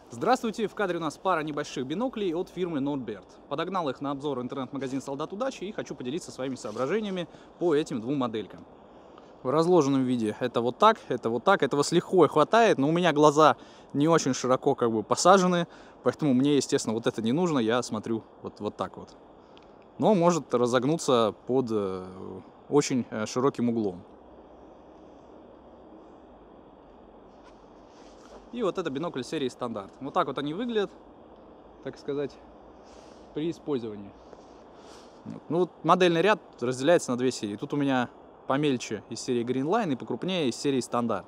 Здравствуйте! В кадре у нас пара небольших биноклей от фирмы Nordbert. Подогнал их на обзор интернет-магазин «Солдат удачи» и хочу поделиться своими соображениями по этим двум моделькам. В разложенном виде это вот так, этого с лихвой хватает, но у меня глаза не очень широко посажены, поэтому мне, естественно, вот это не нужно, я смотрю вот так вот. Но может разогнуться под очень широким углом. И вот это бинокль серии стандарт. Вот так вот они выглядят, так сказать, при использовании. Ну вот модельный ряд разделяется на две серии. Тут у меня помельче из серии Greenline и покрупнее из серии стандарт.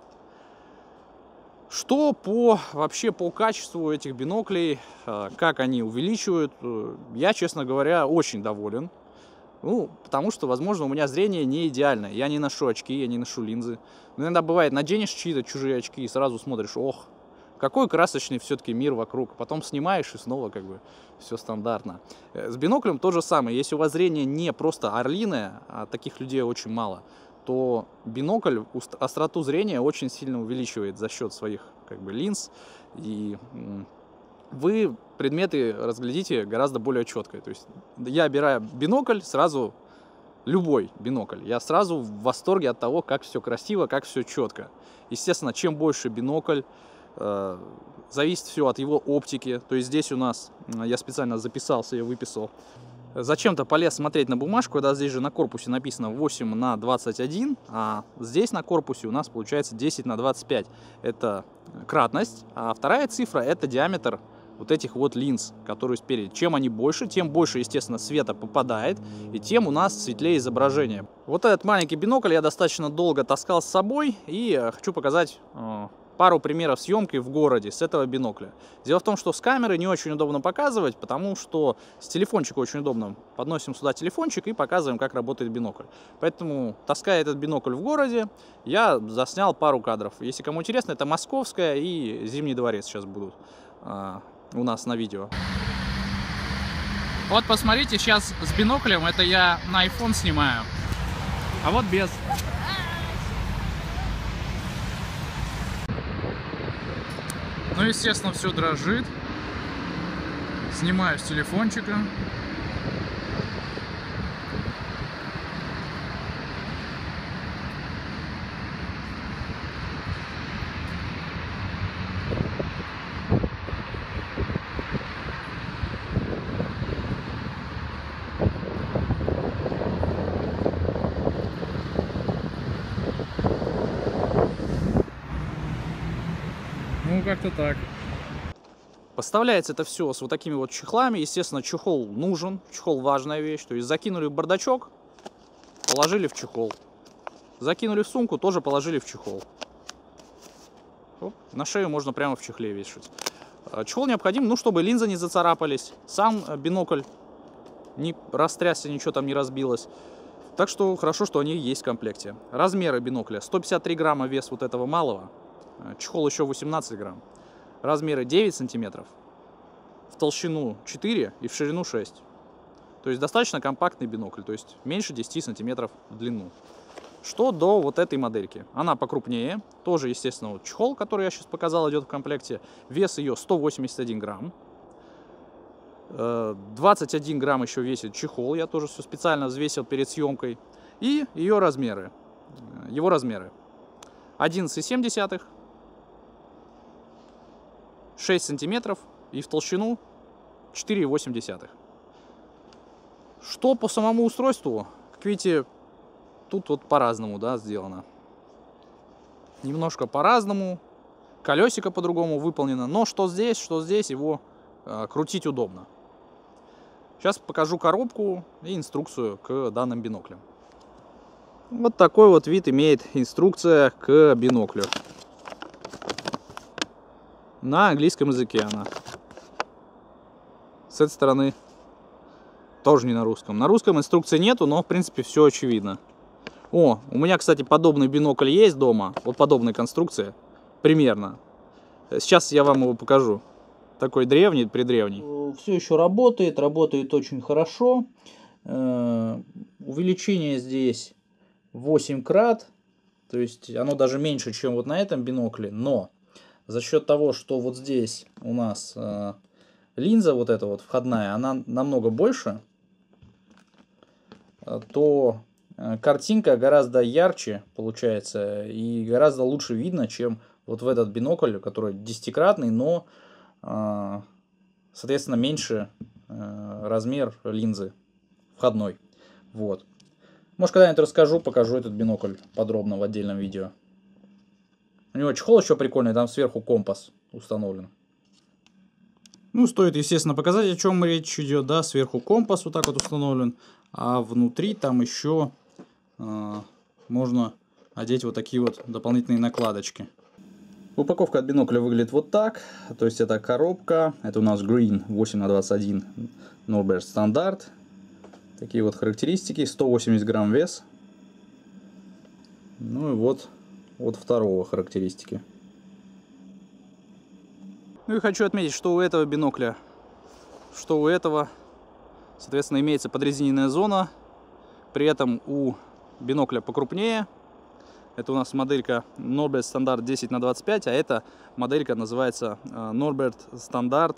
Что вообще по качеству этих биноклей, как они увеличивают, я, честно говоря, очень доволен. Ну, потому что, возможно, у меня зрение не идеальное. Я не ношу очки, я не ношу линзы. Но иногда бывает, наденешь чьи-то чужие очки и сразу смотришь, ох, какой красочный все-таки мир вокруг. Потом снимаешь и снова все стандартно. С биноклем то же самое. Если у вас зрение не просто орлиное, а таких людей очень мало, то бинокль остроту зрения очень сильно увеличивает за счет своих линз. И вы предметы разглядите гораздо более четко. То есть я беру бинокль, сразу любой бинокль, я сразу в восторге от того, как все красиво, как все четко. Естественно, чем больше бинокль, зависит все от его оптики. То есть здесь у нас, я специально записался, я выписал, зачем-то полез смотреть на бумажку, когда здесь же на корпусе написано 8×21, а здесь на корпусе у нас получается 10×25. Это кратность, а вторая цифра это диаметр вот этих вот линз, которые спереди. Чем они больше, тем больше, естественно, света попадает, и тем у нас светлее изображение. Вот этот маленький бинокль я достаточно долго таскал с собой, и хочу показать пару примеров съемки в городе с этого бинокля. Дело в том, что с камеры не очень удобно показывать, потому что с телефончика очень удобно. Подносим сюда телефончик и показываем, как работает бинокль. Поэтому, таская этот бинокль в городе, я заснял пару кадров. Если кому интересно, это Московская и Зимний дворец сейчас будут у нас на видео. Вот посмотрите, сейчас с биноклем это я на iPhone снимаю, а вот без. Ну, естественно, все дрожит. Снимаю с телефончика. Ну, как-то так. Поставляется это все с вот такими вот чехлами. Естественно, чехол нужен, чехол важная вещь. То есть закинули в бардачок, положили в чехол. Закинули в сумку, тоже положили в чехол. Оп, на шею можно прямо в чехле вешать. Чехол необходим, ну, чтобы линзы не зацарапались, сам бинокль не растрясся, ничего там не разбилось. Так что хорошо, что они есть в комплекте. Размеры бинокля: 153 грамма вес вот этого малого, чехол еще 18 грамм. Размеры 9 сантиметров, в толщину 4 и в ширину 6. То есть достаточно компактный бинокль, то есть меньше 10 сантиметров в длину. Что до вот этой модельки. Она покрупнее, тоже, естественно, вот чехол, который я сейчас показал, идет в комплекте. Вес ее 181 грамм. 21 грамм еще весит чехол, я тоже все специально взвесил перед съемкой. И ее размеры. Его размеры: 11,7, 6 сантиметров и в толщину 4,8. Что по самому устройству, как видите, тут вот по-разному, да, сделано. Немножко по-разному, колесико по-другому выполнено, но что здесь, его крутить удобно. Сейчас покажу коробку и инструкцию к данным биноклям. Вот такой вот вид имеет инструкция к биноклю. На английском языке она. С этой стороны тоже не на русском. На русском инструкции нету, но в принципе все очевидно. О, у меня, кстати, подобный бинокль есть дома. Вот подобная конструкция. Примерно. Сейчас я вам его покажу. Такой древний, предревний. Все еще работает очень хорошо. Увеличение здесь 8 крат. То есть оно даже меньше, чем вот на этом бинокле. Но за счет того, что вот здесь у нас линза вот эта вот входная, она намного больше, то картинка гораздо ярче получается и гораздо лучше видно, чем вот в этот бинокль, который 10-кратный, но, соответственно, меньше размер линзы входной. Вот. Может, когда-нибудь расскажу, покажу этот бинокль подробно в отдельном видео. У него чехол еще прикольный, там сверху компас установлен. Ну, стоит, естественно, показать, о чем речь идет, да, сверху компас вот так вот установлен, а внутри там еще можно одеть вот такие вот дополнительные накладочки. Упаковка от бинокля выглядит вот так, то есть это коробка, это у нас Green 8х21 Norbert стандарт. Такие вот характеристики, 180 грамм вес. Ну и вот от второго характеристики. Ну и хочу отметить, что у этого бинокля, что у этого, соответственно, имеется подрезиненная зона. При этом у бинокля покрупнее. Это у нас моделька Norbert стандарт 10х25, а эта моделька называется Norbert стандарт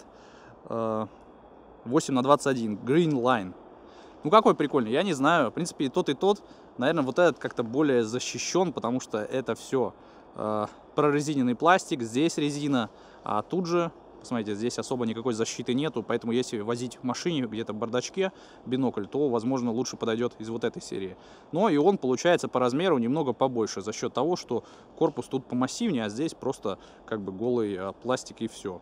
8х21 Green Line. Ну какой прикольный, я не знаю. В принципе, и тот, наверное, вот этот как-то более защищен, потому что это все прорезиненный пластик, здесь резина, а тут же, посмотрите, здесь особо никакой защиты нету, поэтому если возить в машине где-то в бардачке бинокль, то, возможно, лучше подойдет из вот этой серии. Но и он получается по размеру немного побольше, за счет того, что корпус тут помассивнее, а здесь просто как бы голый пластик и все.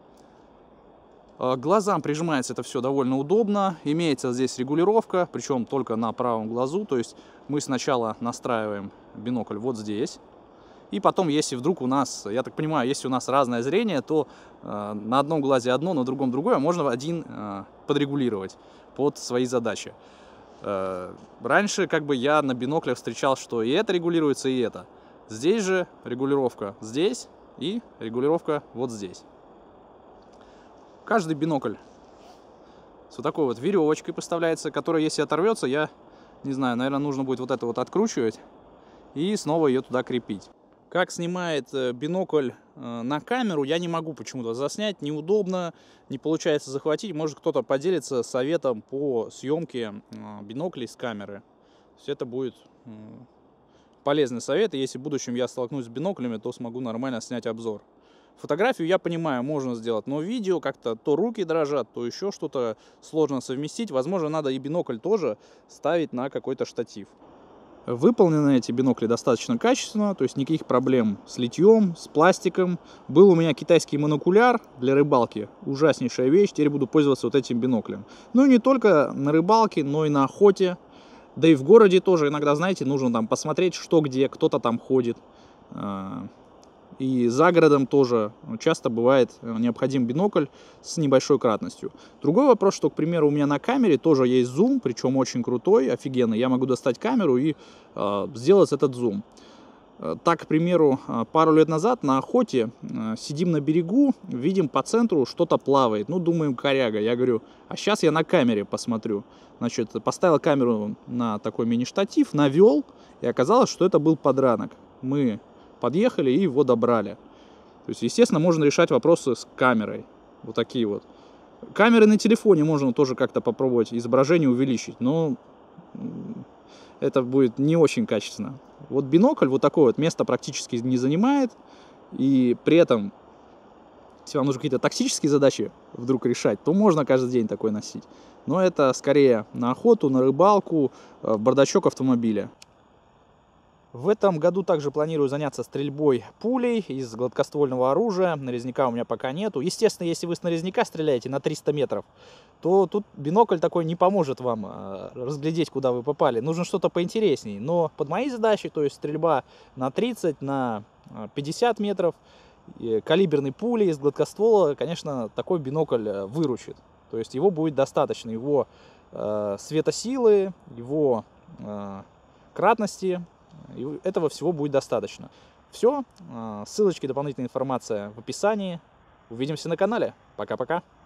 К глазам прижимается это все довольно удобно. Имеется здесь регулировка, причем только на правом глазу. То есть мы сначала настраиваем бинокль вот здесь. И потом, если вдруг у нас, я так понимаю, если у нас разное зрение, то на одном глазе одно, на другом другое, можно один подрегулировать под свои задачи. Раньше как бы я на биноклях встречал, что и это регулируется, и это. Здесь же регулировка здесь и регулировка вот здесь. Каждый бинокль с вот такой вот веревочкой поставляется, которая, если оторвется, я не знаю, наверное, нужно будет вот это вот откручивать и снова ее туда крепить. Как снимает бинокль на камеру, я не могу почему-то заснять, неудобно, не получается захватить. Может, кто-то поделится советом по съемке биноклей с камеры. То есть это будет полезный совет, и если в будущем я столкнусь с биноклями, то смогу нормально снять обзор. Фотографию, я понимаю, можно сделать, но видео как-то то руки дрожат, то еще что-то сложно совместить. Возможно, надо и бинокль тоже ставить на какой-то штатив. Выполнены эти бинокли достаточно качественно, то есть никаких проблем с литьем, с пластиком. Был у меня китайский монокуляр для рыбалки, ужаснейшая вещь, теперь буду пользоваться вот этим биноклем. Ну и не только на рыбалке, но и на охоте, да и в городе тоже иногда, знаете, нужно там посмотреть, что где, кто-то там ходит. И за городом тоже часто бывает необходим бинокль с небольшой кратностью. Другой вопрос, что, к примеру, у меня на камере тоже есть зум, причем очень крутой, офигенный. Я могу достать камеру и сделать этот зум. Так, к примеру, пару лет назад на охоте сидим на берегу, видим по центру что-то плавает. Ну, думаем, коряга. Я говорю, а сейчас я на камере посмотрю. Значит, поставил камеру на такой мини-штатив, навел, и оказалось, что это был подранок. Мы подъехали и его добрали. То есть, естественно, можно решать вопросы с камерой. Вот такие вот. Камеры на телефоне можно тоже как-то попробовать изображение увеличить, но это будет не очень качественно. Вот бинокль вот такое вот место практически не занимает, и при этом, если вам нужны какие-то тактические задачи вдруг решать, то можно каждый день такой носить. Но это скорее на охоту, на рыбалку, в бардачок автомобиля. В этом году также планирую заняться стрельбой пулей из гладкоствольного оружия. Нарезника у меня пока нету. Естественно, если вы с нарезника стреляете на 300 метров, то тут бинокль такой не поможет вам разглядеть, куда вы попали. Нужно что-то поинтереснее. Но под моей задачей, то есть стрельба на 30, на 50 метров, калиберной пули из гладкоствола, конечно, такой бинокль выручит. То есть его будет достаточно, его светосилы, его кратности. И этого всего будет достаточно. Все, ссылочки, дополнительная информация в описании. Увидимся на канале. Пока-пока.